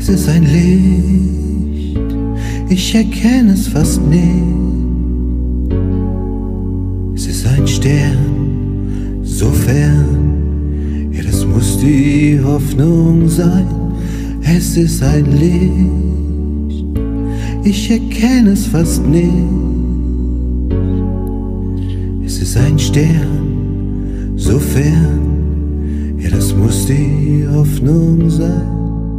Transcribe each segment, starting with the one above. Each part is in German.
ist ein Licht, ich erkenne es fast nicht. Es ist ein Stern, so fern, ja, das muss die Hoffnung sein. Es ist ein Licht, ich erkenne es fast nicht. Es ist ein Stern, so fern, ja, das muss die Hoffnung sein.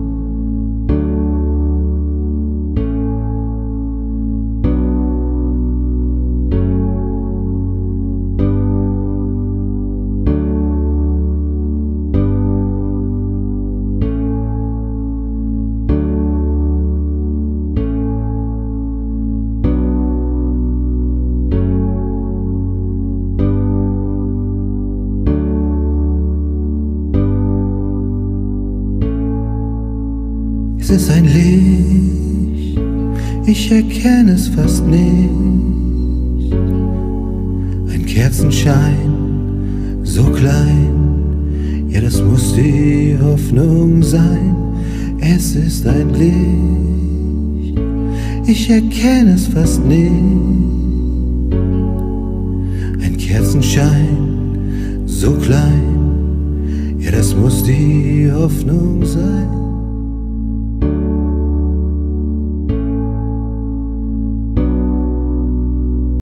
Es ist ein Licht, ich erkenne es fast nicht. Ein Kerzenschein, so klein, ja, das muss die Hoffnung sein. Es ist ein Licht, ich erkenne es fast nicht. Ein Kerzenschein, so klein, ja, das muss die Hoffnung sein.